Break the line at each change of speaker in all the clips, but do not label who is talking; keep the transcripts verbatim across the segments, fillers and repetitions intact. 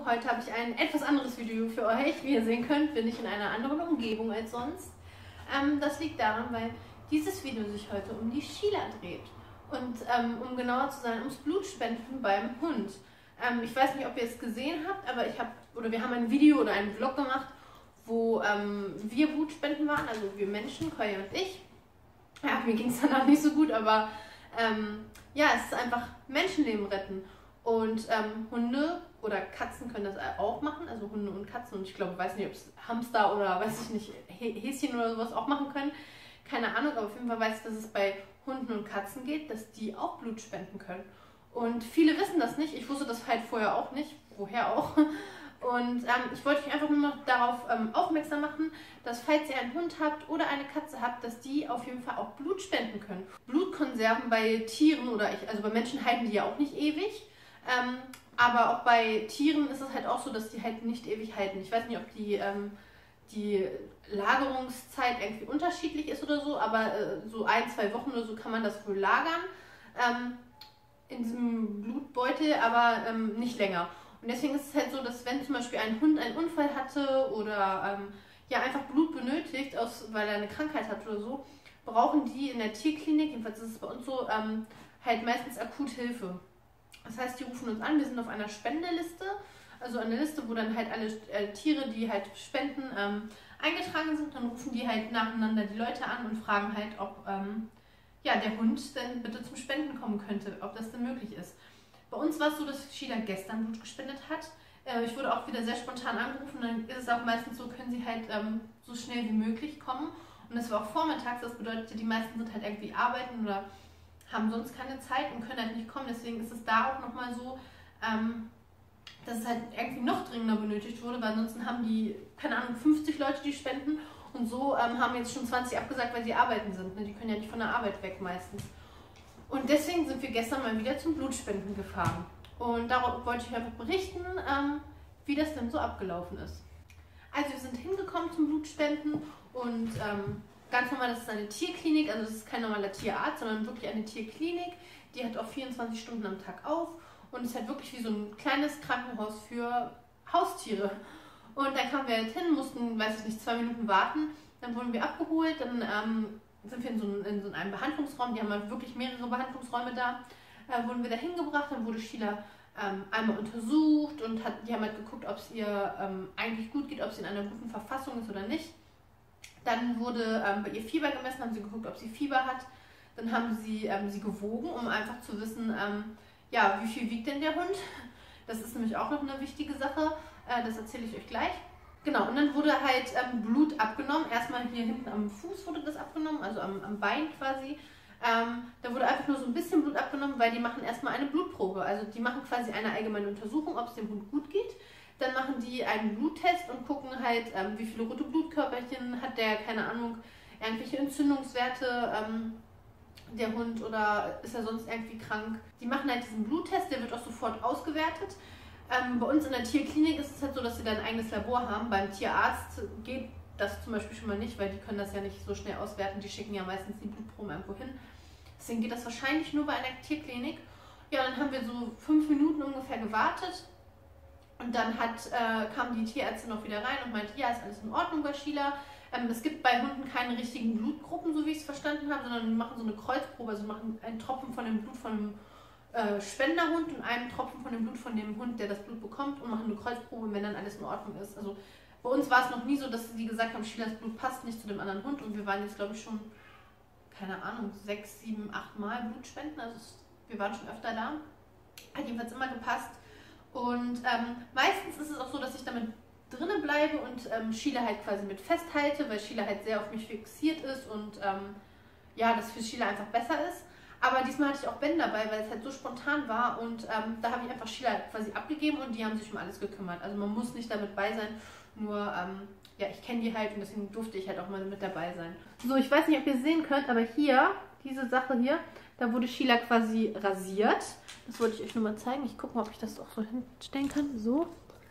Hallo, heute habe ich ein etwas anderes Video für euch. Wie ihr sehen könnt, bin ich in einer anderen Umgebung als sonst. Ähm, das liegt daran, weil dieses Video sich heute um die Sheila dreht. Und ähm, um genauer zu sein, ums Blutspenden beim Hund. Ähm, ich weiß nicht, ob ihr es gesehen habt, aber ich habe, oder wir haben ein Video oder einen Vlog gemacht, wo ähm, wir Blutspenden waren, also wir Menschen, Koya und ich. Ja, mir ging es danach nicht so gut, aber ähm, ja, es ist einfach Menschenleben retten. Und ähm, Hunde oder Katzen können das auch machen, also Hunde und Katzen. Und ich glaube, ich weiß nicht, ob es Hamster oder weiß ich nicht, Häschen oder sowas auch machen können. Keine Ahnung, aber auf jeden Fall weiß ich, dass es bei Hunden und Katzen geht, dass die auch Blut spenden können. Und viele wissen das nicht. Ich wusste das halt vorher auch nicht. Woher auch? Und ähm, ich wollte euch einfach nur noch darauf ähm, aufmerksam machen, dass falls ihr einen Hund habt oder eine Katze habt, dass die auf jeden Fall auch Blut spenden können. Blutkonserven bei Tieren oder ich, also bei Menschen halten die ja auch nicht ewig. Ähm, aber auch bei Tieren ist es halt auch so, dass die halt nicht ewig halten. Ich weiß nicht, ob die, ähm, die Lagerungszeit irgendwie unterschiedlich ist oder so, aber äh, so ein, zwei Wochen oder so kann man das wohl lagern ähm, in diesem Blutbeutel, aber ähm, nicht länger. Und deswegen ist es halt so, dass wenn zum Beispiel ein Hund einen Unfall hatte oder ähm, ja einfach Blut benötigt, aus, weil er eine Krankheit hat oder so, brauchen die in der Tierklinik, jedenfalls ist es bei uns so, ähm, halt meistens akut Hilfe. Das heißt, die rufen uns an, wir sind auf einer Spendeliste, also eine Liste, wo dann halt alle äh, Tiere, die halt spenden, ähm, eingetragen sind. Dann rufen die halt nacheinander die Leute an und fragen halt, ob ähm, ja, der Hund denn bitte zum Spenden kommen könnte, ob das denn möglich ist. Bei uns war es so, dass Sheila gestern Blut gespendet hat. Äh, ich wurde auch wieder sehr spontan angerufen, dann ist es auch meistens so, können sie halt ähm, so schnell wie möglich kommen. Und das war auch vormittags, das bedeutet, die meisten sind halt irgendwie arbeiten oder haben sonst keine Zeit und können halt nicht kommen. Deswegen ist es da auch nochmal so, ähm, dass es halt irgendwie noch dringender benötigt wurde, weil ansonsten haben die, keine Ahnung, fünfzig Leute, die spenden und so ähm, haben jetzt schon zwanzig abgesagt, weil sie arbeiten sind. Ne? Die können ja nicht von der Arbeit weg meistens. Und deswegen sind wir gestern mal wieder zum Blutspenden gefahren. Und darauf wollte ich einfach berichten, ähm, wie das denn so abgelaufen ist. Also wir sind hingekommen zum Blutspenden und ähm, ganz normal, das ist eine Tierklinik, also das ist kein normaler Tierarzt, sondern wirklich eine Tierklinik. Die hat auch vierundzwanzig Stunden am Tag auf und ist halt wirklich wie so ein kleines Krankenhaus für Haustiere. Und dann kamen wir halt hin, mussten, weiß ich nicht, zwei Minuten warten. Dann wurden wir abgeholt, dann ähm, sind wir in so, ein, in so einem Behandlungsraum, die haben halt wirklich mehrere Behandlungsräume da. Äh, wurden wir da hingebracht, dann wurde Sheila ähm, einmal untersucht und hat, die haben halt geguckt, ob es ihr ähm, eigentlich gut geht, ob sie in einer guten Verfassung ist oder nicht. Dann wurde ähm, bei ihr Fieber gemessen, haben sie geguckt, ob sie Fieber hat. Dann haben sie ähm, sie gewogen, um einfach zu wissen, ähm, ja, wie viel wiegt denn der Hund. Das ist nämlich auch noch eine wichtige Sache, äh, das erzähle ich euch gleich. Genau, und dann wurde halt ähm, Blut abgenommen. Erstmal hier hinten am Fuß wurde das abgenommen, also am, am Bein quasi. Ähm, da wurde einfach nur so ein bisschen Blut abgenommen, weil die machen erstmal eine Blutprobe. Also die machen quasi eine allgemeine Untersuchung, ob es dem Hund gut geht. Dann machen die einen Bluttest und gucken halt, ähm, wie viele rote Blutkörperchen hat der, keine Ahnung, irgendwelche Entzündungswerte, ähm, der Hund, oder ist er sonst irgendwie krank. Die machen halt diesen Bluttest, der wird auch sofort ausgewertet. Ähm, bei uns in der Tierklinik ist es halt so, dass sie da ein eigenes Labor haben. Beim Tierarzt geht das zum Beispiel schon mal nicht, weil die können das ja nicht so schnell auswerten. Die schicken ja meistens die Blutproben irgendwo hin. Deswegen geht das wahrscheinlich nur bei einer Tierklinik. Ja, dann haben wir so fünf Minuten ungefähr gewartet. Und dann hat, äh, kam die Tierärztin noch wieder rein und meinte, ja, ist alles in Ordnung bei Sheila. Ähm, es gibt bei Hunden keine richtigen Blutgruppen, so wie ich es verstanden habe, sondern die machen so eine Kreuzprobe, also machen einen Tropfen von dem Blut von einem äh, Spenderhund und einen Tropfen von dem Blut von dem Hund, der das Blut bekommt, und machen eine Kreuzprobe, wenn dann alles in Ordnung ist. Also bei uns war es noch nie so, dass sie gesagt haben, Sheilas Blut passt nicht zu dem anderen Hund, und wir waren jetzt, glaube ich, schon, keine Ahnung, sechs, sieben, acht Mal Blutspenden, also es, wir waren schon öfter da. Hat jedenfalls immer gepasst. Und ähm, meistens ist es auch so, dass ich damit drinnen bleibe und ähm, Sheila halt quasi mit festhalte, weil Sheila halt sehr auf mich fixiert ist und ähm, ja, das für Sheila einfach besser ist. Aber diesmal hatte ich auch Ben dabei, weil es halt so spontan war, und ähm, da habe ich einfach Sheila quasi abgegeben und die haben sich um alles gekümmert. Also man muss nicht damit bei sein, nur ähm, ja, ich kenne die halt und deswegen durfte ich halt auch mal mit dabei sein. So, ich weiß nicht, ob ihr es sehen könnt, aber hier, diese Sache hier, da wurde Sheila quasi rasiert. Das wollte ich euch nur mal zeigen. Ich gucke mal, ob ich das auch so hinstellen kann. So.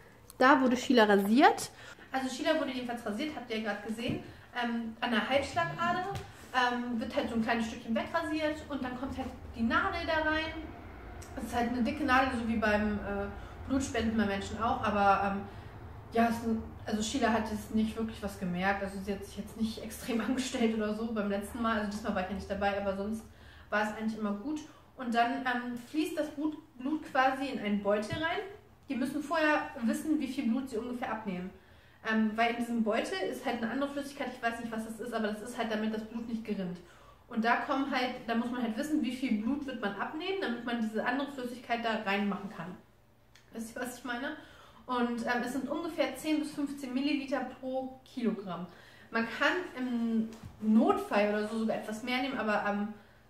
Da wurde Sheila rasiert. Also Sheila wurde jedenfalls rasiert, habt ihr ja gerade gesehen. Ähm, an der Halsschlagader ähm, wird halt so ein kleines Stückchen wegrasiert und dann kommt halt die Nadel da rein. Das ist halt eine dicke Nadel, so wie beim äh, Blut spenden bei Menschen auch, aber ähm, ja, es, also Sheila hat jetzt nicht wirklich was gemerkt. Also sie hat sich jetzt nicht extrem angestellt oder so beim letzten Mal. Also diesmal war ich ja nicht dabei, aber sonst war es eigentlich immer gut. Und dann ähm, fließt das Blut, Blut quasi in einen Beutel rein. Die müssen vorher wissen, wie viel Blut sie ungefähr abnehmen. Ähm, weil in diesem Beutel ist halt eine andere Flüssigkeit, ich weiß nicht, was das ist, aber das ist halt, damit das Blut nicht gerinnt. Und da kommen halt, da muss man halt wissen, wie viel Blut wird man abnehmen, damit man diese andere Flüssigkeit da reinmachen kann. Wisst ihr, was ich meine? Und ähm, es sind ungefähr zehn bis fünfzehn Milliliter pro Kilogramm. Man kann im Notfall oder so sogar etwas mehr nehmen, aber ähm,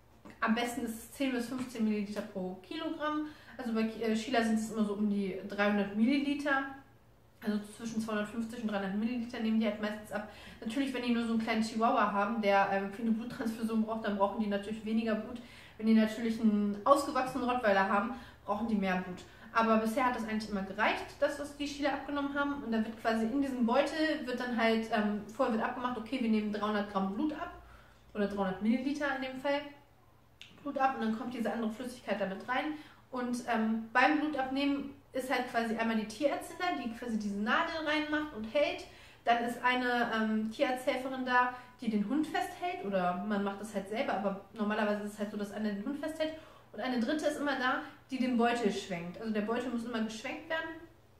am besten ist es zehn bis fünfzehn Milliliter pro Kilogramm. Also bei äh, Sheila sind es immer so um die dreihundert Milliliter. Also zwischen zweihundertfünfzig und dreihundert Milliliter nehmen die halt meistens ab. Natürlich, wenn die nur so einen kleinen Chihuahua haben, der ähm, für eine Bluttransfusion braucht, dann brauchen die natürlich weniger Blut. Wenn die natürlich einen ausgewachsenen Rottweiler haben, brauchen die mehr Blut. Aber bisher hat das eigentlich immer gereicht, das, was die Sheila abgenommen haben. Und da wird quasi in diesem Beutel, wird dann halt, ähm, vorher wird abgemacht, okay, wir nehmen dreihundert Gramm Blut ab. Oder dreihundert Milliliter in dem Fall Blut ab. Und dann kommt diese andere Flüssigkeit damit rein. Und ähm, beim Blutabnehmen ist halt quasi einmal die Tierärztin da, die quasi diese Nadel reinmacht und hält. Dann ist eine ähm, Tierarzthelferin da, die den Hund festhält. Oder man macht das halt selber, aber normalerweise ist es halt so, dass eine den Hund festhält. Und eine dritte ist immer da, die den Beutel schwenkt. Also der Beutel muss immer geschwenkt werden,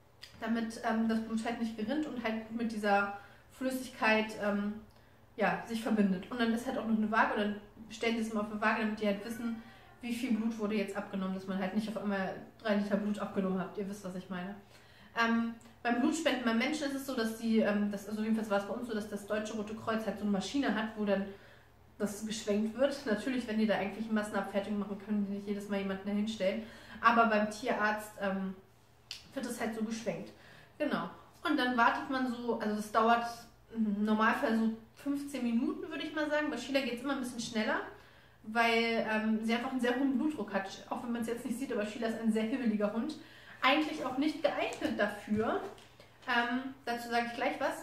damit ähm, das Blut halt nicht gerinnt und halt mit dieser Flüssigkeit ähm, ja, sich verbindet. Und dann ist halt auch noch eine Waage, oder dann stellen sie es mal auf eine Waage, damit die halt wissen, wie viel Blut wurde jetzt abgenommen, dass man halt nicht auf einmal drei Liter Blut abgenommen hat. Ihr wisst, was ich meine. Ähm, beim Blutspenden beim Menschen ist es so, dass die, ähm, das, also jedenfalls war es bei uns so, dass das Deutsche Rote Kreuz halt so eine Maschine hat, wo dann das geschwenkt wird. Natürlich, wenn die da eigentlich Massenabfertigung machen, können die nicht jedes Mal jemanden da hinstellen. Aber beim Tierarzt ähm, wird es halt so geschwenkt. Genau. Und dann wartet man so, also das dauert im Normalfall so fünfzehn Minuten, würde ich mal sagen. Bei Sheila geht es immer ein bisschen schneller, weil ähm, sie einfach einen sehr hohen Blutdruck hat. Auch wenn man es jetzt nicht sieht, aber Sheila ist ein sehr hibbeliger Hund. Eigentlich auch nicht geeignet dafür. Ähm, dazu sage ich gleich was.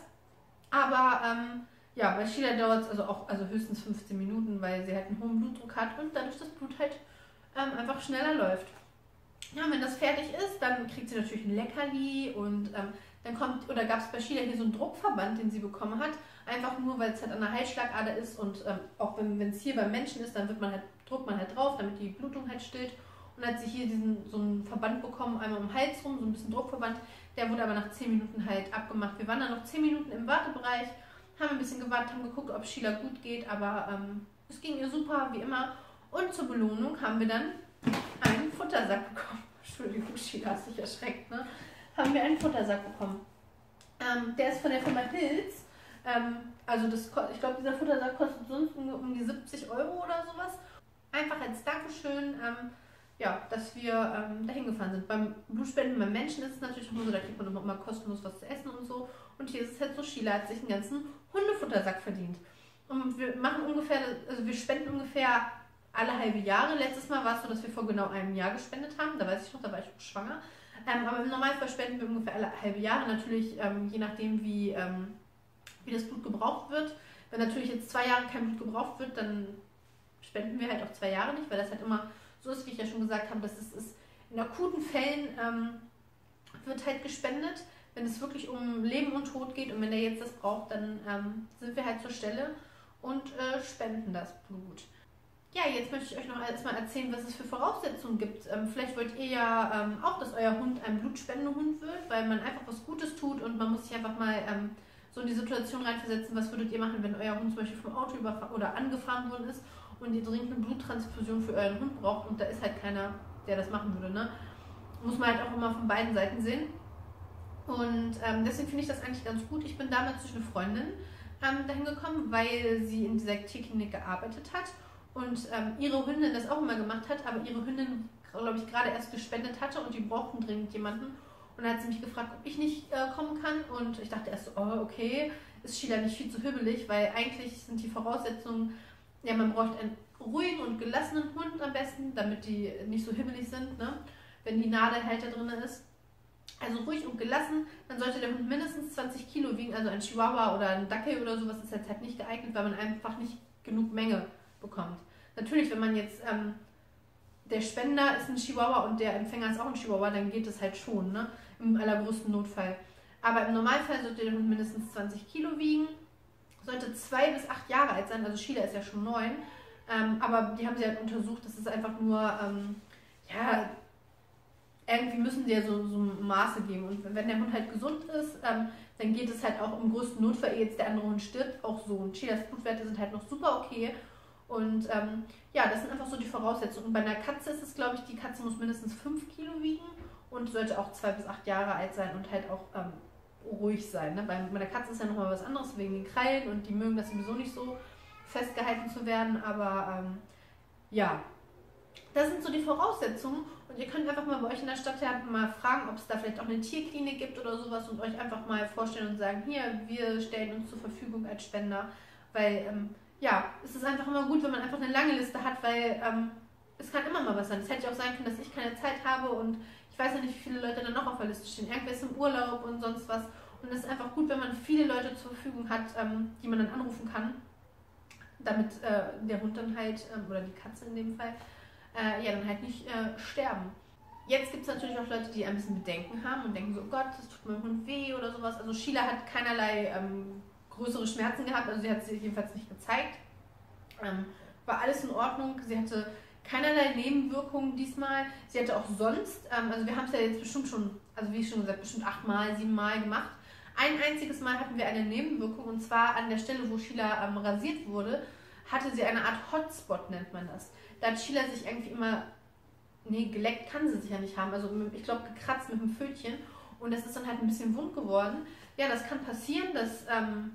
Aber ähm, ja, bei Sheila dauert es also auch also höchstens fünfzehn Minuten, weil sie halt einen hohen Blutdruck hat und dadurch das Blut halt ähm, einfach schneller läuft. Ja, wenn das fertig ist, dann kriegt sie natürlich ein Leckerli und ähm, dann kommt, oder gab es bei Sheila hier so einen Druckverband, den sie bekommen hat, einfach nur, weil es halt an der Halsschlagader ist und ähm, auch wenn es hier beim Menschen ist, dann wird man halt, drückt man halt drauf, damit die Blutung halt stillt. Und dann hat sie hier diesen, so einen Verband bekommen, einmal um den Hals rum, so ein bisschen Druckverband, der wurde aber nach zehn Minuten halt abgemacht. Wir waren dann noch zehn Minuten im Wartebereich, haben ein bisschen gewartet, haben geguckt, ob Sheila gut geht, aber ähm, es ging ihr super, wie immer. Und zur Belohnung haben wir dann einen Futtersack bekommen. Entschuldigung, Sheila hat sich erschreckt, ne? Haben wir einen Futtersack bekommen. Ähm, der ist von der Firma Hills. Ähm, also das, ich glaube, dieser Futtersack kostet sonst um, um die siebzig Euro oder sowas. Einfach als Dankeschön, ähm, ja, dass wir ähm, dahin gefahren sind. Beim Blutspenden beim Menschen ist es natürlich auch nur so, da kriegt man immer kostenlos was zu essen und so. Und hier ist es halt so, Sheila hat sich einen ganzen Hundefuttersack verdient. Und wir machen ungefähr, also wir spenden ungefähr alle halbe Jahre. Letztes Mal war es so, dass wir vor genau einem Jahr gespendet haben. Da weiß ich noch, da war ich auch schwanger. Ähm, aber im Normalfall spenden wir ungefähr alle halbe Jahre. Natürlich ähm, je nachdem, wie, ähm, wie das Blut gebraucht wird. Wenn natürlich jetzt zwei Jahre kein Blut gebraucht wird, dann spenden wir halt auch zwei Jahre nicht, weil das halt immer so ist, wie ich ja schon gesagt habe, dass es ist, in akuten Fällen ähm, wird halt gespendet, wenn es wirklich um Leben und Tod geht und wenn der jetzt das braucht, dann ähm, sind wir halt zur Stelle und äh, spenden das Blut. Ja, jetzt möchte ich euch noch erstmal erzählen, was es für Voraussetzungen gibt. Ähm, vielleicht wollt ihr ja ähm, auch, dass euer Hund ein Blutspendehund wird, weil man einfach was Gutes tut und man muss sich einfach mal ähm, so in die Situation reinversetzen, was würdet ihr machen, wenn euer Hund zum Beispiel vom Auto überfahren oder angefahren worden ist und ihr dringend eine Bluttransfusion für euren Hund braucht und da ist halt keiner, der das machen würde, ne? Muss man halt auch immer von beiden Seiten sehen. Und ähm, deswegen finde ich das eigentlich ganz gut. Ich bin damals durch eine Freundin ähm, dahin gekommen, weil sie in dieser Tierklinik gearbeitet hat und ähm, ihre Hündin das auch immer gemacht hat, aber ihre Hündin, glaube ich, gerade erst gespendet hatte und die brauchten dringend jemanden. Und dann hat sie mich gefragt, ob ich nicht äh, kommen kann und ich dachte erst so, oh, okay, ist Sheila nicht viel zu hibbelig, weil eigentlich sind die Voraussetzungen, ja, man braucht einen ruhigen und gelassenen Hund am besten, damit die nicht so hibbelig sind, ne? Wenn die Nadel halt da drin ist. Also ruhig und gelassen, dann sollte der Hund mindestens zwanzig Kilo wiegen, also ein Chihuahua oder ein Dackel oder sowas ist jetzt halt nicht geeignet, weil man einfach nicht genug Menge bekommt. Natürlich, wenn man jetzt ähm, der Spender ist ein Chihuahua und der Empfänger ist auch ein Chihuahua, dann geht es halt schon, ne? Im allergrößten Notfall. Aber im Normalfall sollte der Hund mindestens zwanzig Kilo wiegen, sollte zwei bis acht Jahre alt sein, also Sheila ist ja schon neun, ähm, aber die haben sie halt untersucht, das ist einfach nur, ähm, ja, irgendwie müssen die ja so, so Maße geben. Und wenn der Hund halt gesund ist, ähm, dann geht es halt auch im größten Notfall, ehe jetzt der andere Hund stirbt, auch so. Und Sheilas Blutwerte sind halt noch super okay. Und ähm, ja, das sind einfach so die Voraussetzungen. Und bei einer Katze ist es, glaube ich, die Katze muss mindestens fünf Kilo wiegen und sollte auch zwei bis acht Jahre alt sein und halt auch ähm, ruhig sein. Ne? Bei meiner Katze ist ja nochmal was anderes wegen den Krallen und die mögen das sowieso nicht so festgehalten zu werden. Aber ähm, ja, das sind so die Voraussetzungen. Und ihr könnt einfach mal bei euch in der Stadt ja mal fragen, ob es da vielleicht auch eine Tierklinik gibt oder sowas und euch einfach mal vorstellen und sagen, hier, wir stellen uns zur Verfügung als Spender. Weil, ähm, ja, es ist einfach immer gut, wenn man einfach eine lange Liste hat, weil ähm, es kann immer mal was sein. Es hätte ja auch sein können, dass ich keine Zeit habe und ich weiß ja nicht, wie viele Leute dann noch auf der Liste stehen. Irgendwer ist im Urlaub und sonst was. Und es ist einfach gut, wenn man viele Leute zur Verfügung hat, ähm, die man dann anrufen kann, damit äh, der Hund dann halt, ähm, oder die Katze in dem Fall, äh, ja, dann halt nicht äh, sterben. Jetzt gibt es natürlich auch Leute, die ein bisschen Bedenken haben und denken so, oh Gott, das tut meinem Hund weh oder sowas. Also Sheila hat keinerlei ähm, größere Schmerzen gehabt, also sie hat sie jedenfalls nicht gezeigt. Ähm, war alles in Ordnung, sie hatte keinerlei Nebenwirkungen diesmal. Sie hatte auch sonst, ähm, also wir haben es ja jetzt bestimmt schon, also wie schon gesagt, bestimmt achtmal, siebenmal gemacht. Ein einziges Mal hatten wir eine Nebenwirkung und zwar an der Stelle, wo Sheila ähm, rasiert wurde, hatte sie eine Art Hotspot, nennt man das. Da hat Sheila sich irgendwie immer, nee, geleckt kann sie sich ja nicht haben, also ich glaube gekratzt mit dem Pfötchen und das ist dann halt ein bisschen wund geworden. Ja, das kann passieren, das ähm,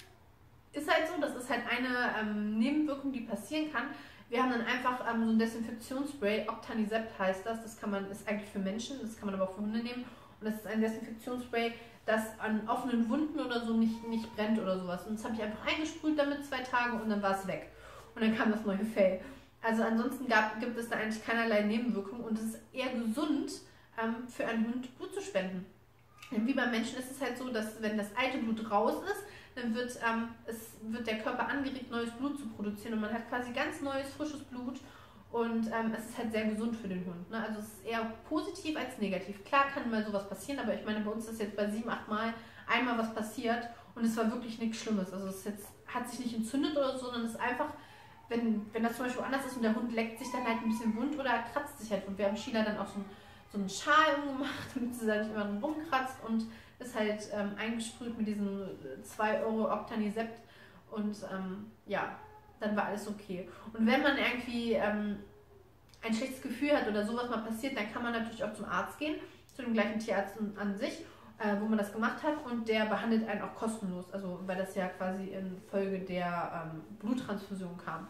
ist halt so, das ist halt eine ähm, Nebenwirkung, die passieren kann. Wir haben dann einfach ähm, so ein Desinfektionsspray, Octanisept heißt das, das kann man, ist eigentlich für Menschen, das kann man aber auch für Hunde nehmen und das ist ein Desinfektionsspray, das an offenen Wunden oder so nicht, nicht brennt oder sowas. Und das habe ich einfach eingesprüht damit zwei Tage und dann war es weg. Und dann kam das neue Fell. Also ansonsten gab, gibt es da eigentlich keinerlei Nebenwirkungen und es ist eher gesund, ähm, für einen Hund Blut zu spenden. Denn wie beim Menschen ist es halt so, dass wenn das alte Blut raus ist, dann wird, ähm, es, wird der Körper angeregt, neues Blut zu produzieren und man hat quasi ganz neues, frisches Blut und ähm, es ist halt sehr gesund für den Hund. Ne? Also es ist eher positiv als negativ. Klar kann mal sowas passieren, aber ich meine, bei uns ist jetzt bei sieben, acht Mal einmal was passiert und es war wirklich nichts Schlimmes. Also es jetzt, hat sich nicht entzündet oder so, sondern es ist einfach, wenn, wenn das zum Beispiel anders ist und der Hund leckt sich dann halt ein bisschen wund oder kratzt sich halt. Und wir haben Sheila dann auch so, so einen Schal umgemacht, damit sie da nicht immer drum rumkratzt und ist halt ähm, eingesprüht mit diesem zwei Euro Octanisept und ähm, ja, dann war alles okay. Und wenn man irgendwie ähm, ein schlechtes Gefühl hat oder sowas mal passiert, dann kann man natürlich auch zum Arzt gehen, zu dem gleichen Tierarzt an sich, äh, wo man das gemacht hat und der behandelt einen auch kostenlos, also weil das ja quasi in Folge der ähm, Bluttransfusion kam.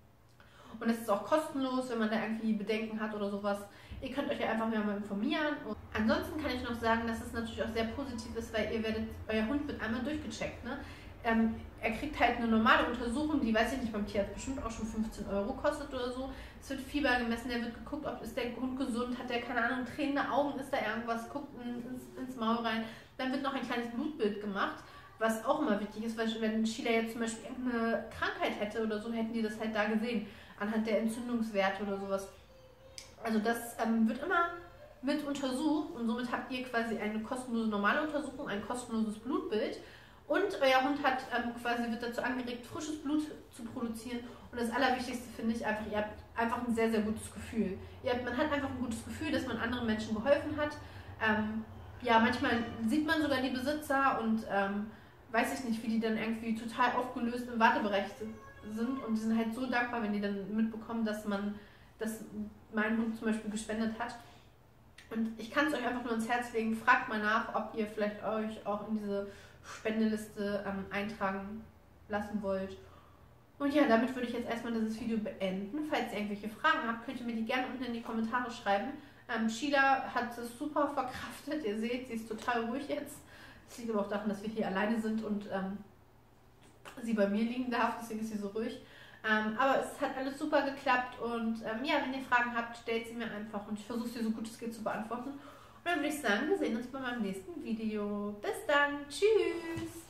Und es ist auch kostenlos, wenn man da irgendwie Bedenken hat oder sowas. Ihr könnt euch ja einfach mal informieren. Und ansonsten kann ich noch sagen, dass es natürlich auch sehr positiv ist, weil ihr werdet, euer Hund wird einmal durchgecheckt. Ne? Ähm, er kriegt halt eine normale Untersuchung, die, weiß ich nicht, beim Tierarzt bestimmt auch schon fünfzehn Euro kostet oder so. Es wird Fieber gemessen, der wird geguckt, ob ist der Hund gesund, hat der, keine Ahnung, tränende Augen, ist da irgendwas, guckt ins, ins Maul rein. Dann wird noch ein kleines Blutbild gemacht, was auch immer wichtig ist, weil wenn Sheila jetzt zum Beispiel irgendeine Krankheit hätte oder so, hätten die das halt da gesehen, anhand der Entzündungswerte oder sowas. Also das ähm, wird immer mit untersucht und somit habt ihr quasi eine kostenlose normale Untersuchung, ein kostenloses Blutbild und euer Hund hat ähm, quasi, wird dazu angeregt, frisches Blut zu produzieren und das Allerwichtigste finde ich einfach, ihr habt einfach ein sehr, sehr gutes Gefühl. Ihr habt, man hat einfach ein gutes Gefühl, dass man anderen Menschen geholfen hat. Ähm, ja, manchmal sieht man sogar die Besitzer und ähm, weiß ich nicht, wie die dann irgendwie total aufgelöst im Wartebereich sind und die sind halt so dankbar, wenn die dann mitbekommen, dass man, dass mein Hund zum Beispiel gespendet hat. Und ich kann es euch einfach nur ins Herz legen, fragt mal nach, ob ihr vielleicht euch auch in diese Spendeliste ähm, eintragen lassen wollt. Und ja, damit würde ich jetzt erstmal dieses Video beenden. Falls ihr irgendwelche Fragen habt, könnt ihr mir die gerne unten in die Kommentare schreiben. Ähm, Sheila hat es super verkraftet, ihr seht, sie ist total ruhig jetzt. Das liegt aber auch daran, dass wir hier alleine sind und ähm, sie bei mir liegen darf, deswegen ist sie so ruhig. Ähm, aber es hat alles super geklappt und ähm, ja, wenn ihr Fragen habt, stellt sie mir einfach und ich versuche sie so gut es geht zu beantworten. Und dann würde ich sagen, wir sehen uns bei meinem nächsten Video. Bis dann, tschüss!